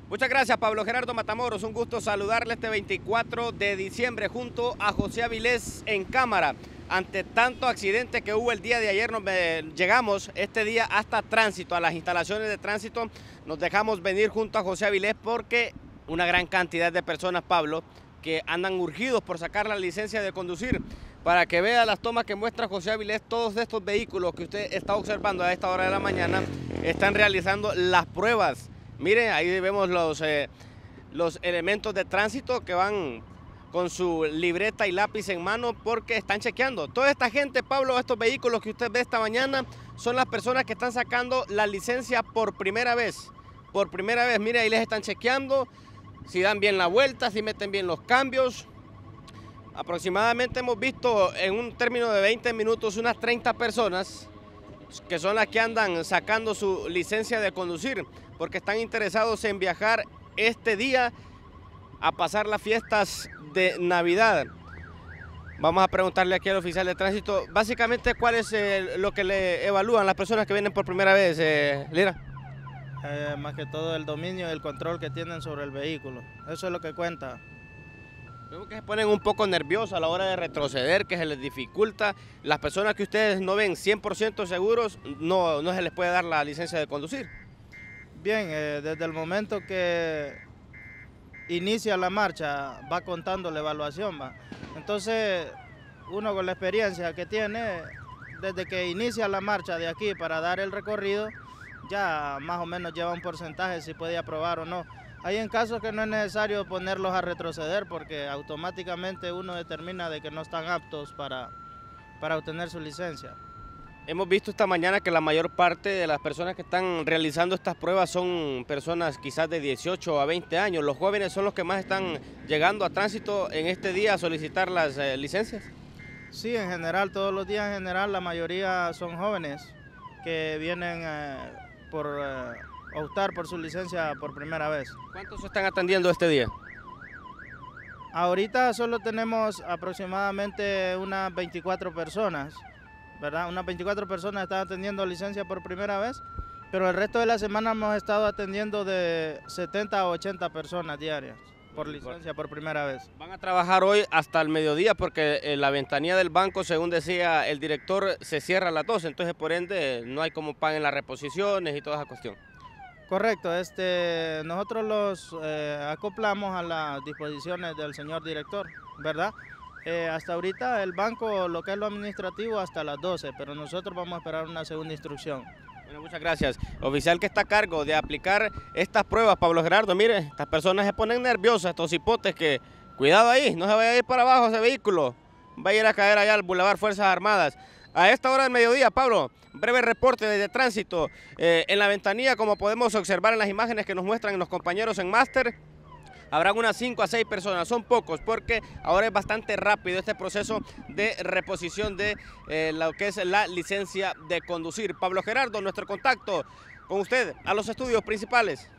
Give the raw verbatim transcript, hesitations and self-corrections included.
Muchas gracias, Pablo Gerardo Matamoros. Un gusto saludarle este veinticuatro de diciembre junto a José Avilés en cámara. Ante tanto accidente que hubo el día de ayer, nos llegamos este día hasta tránsito, a las instalaciones de tránsito. Nos dejamos venir junto a José Avilés porque una gran cantidad de personas, Pablo, que andan urgidos por sacar la licencia de conducir. Para que vea las tomas que muestra José Avilés, todos estos vehículos que usted está observando a esta hora de la mañana están realizando las pruebas. Mire, ahí vemos los, eh, los elementos de tránsito que van con su libreta y lápiz en mano porque están chequeando. Toda esta gente, Pablo, estos vehículos que usted ve esta mañana son las personas que están sacando la licencia por primera vez. Por primera vez, mire, ahí les están chequeando si dan bien la vuelta, si meten bien los cambios. Aproximadamente hemos visto en un término de veinte minutos unas treinta personas que son las que andan sacando su licencia de conducir porque están interesados en viajar este día a pasar las fiestas de Navidad. Vamos a preguntarle aquí al oficial de tránsito, básicamente, ¿cuál es eh, lo que le evalúan las personas que vienen por primera vez, eh, Lira? Eh, más que todo el dominio y el control que tienen sobre el vehículo, eso es lo que cuenta. Vemos que se ponen un poco nerviosos a la hora de retroceder, que se les dificulta. Las personas que ustedes no ven cien por ciento seguros, no, no se les puede dar la licencia de conducir. Bien, eh, desde el momento que inicia la marcha va contando la evaluación, va. Entonces uno con la experiencia que tiene, desde que inicia la marcha de aquí para dar el recorrido, ya más o menos lleva un porcentaje si puede aprobar o no. Hay en casos que no es necesario ponerlos a retroceder porque automáticamente uno determina de que no están aptos para, para obtener su licencia. Hemos visto esta mañana que la mayor parte de las personas que están realizando estas pruebas son personas quizás de dieciocho a veinte años. ¿Los jóvenes son los que más están llegando a tránsito en este día a solicitar las eh, licencias? Sí, en general, todos los días en general la mayoría son jóvenes que vienen eh, por eh, optar por su licencia por primera vez. ¿Cuántos están atendiendo este día? Ahorita solo tenemos aproximadamente unas veinticuatro personas. ¿verdad? Unas veinticuatro personas están atendiendo licencia por primera vez, pero el resto de la semana hemos estado atendiendo de setenta a ochenta personas diarias por licencia por primera vez. Van a trabajar hoy hasta el mediodía porque eh, la ventanilla del banco, según decía el director, se cierra a las doce, entonces por ende no hay como paguen las reposiciones y toda esa cuestión. Correcto, este, nosotros los eh, acoplamos a las disposiciones del señor director, ¿verdad? Eh, hasta ahorita el banco, lo que es lo administrativo, hasta las doce, pero nosotros vamos a esperar una segunda instrucción. Bueno, muchas gracias. Oficial que está a cargo de aplicar estas pruebas, Pablo Gerardo, mire, estas personas se ponen nerviosas, estos hipotes que, cuidado ahí, no se vaya a ir para abajo ese vehículo, va a ir a caer allá al Boulevard Fuerzas Armadas. A esta hora del mediodía, Pablo, breve reporte desde tránsito, eh, en la ventanilla, como podemos observar en las imágenes que nos muestran los compañeros en máster, habrán unas cinco a seis personas, son pocos porque ahora es bastante rápido este proceso de reposición de eh, lo que es la licencia de conducir. Pablo Gerardo, nuestro contacto con usted a los estudios principales.